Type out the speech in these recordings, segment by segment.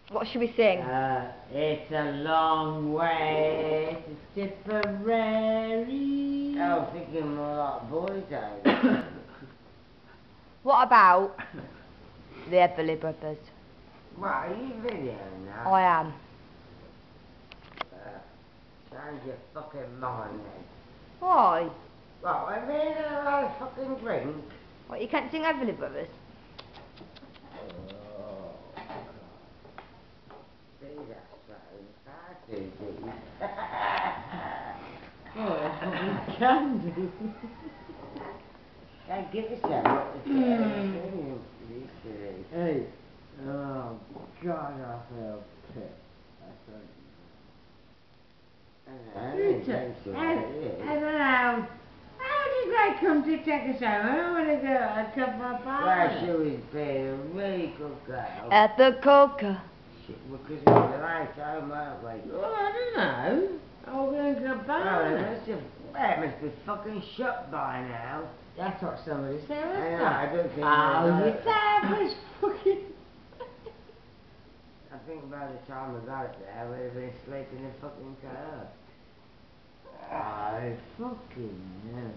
What should we sing? It's a long way to Tipperary. I was thinking more like Boy Town. What about the Everly Brothers? What, are you videoing now? I am. Change your fucking mind then. Why? What, I mean I fucking drink? What, you can't sing Everly Brothers? Oh, see, that's so far too deep. Oh, you can do. Hey, give us that. Hey. Oh, God, I feel pissed. I don't know. How did they come to take us home? I don't want to go. I cut my father. Well, she was being a really good girl. At the Coca. Because we were late home, weren't we? Well, I don't know. I was going to go back. Oh, it must be fucking shut by now. That's what somebody said, wasn't it? I don't think your dad was fucking... I think by the time we got it there, we'd have been sleeping in the fucking car. I fucking know.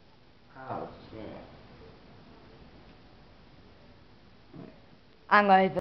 Oh, shit. Hang over.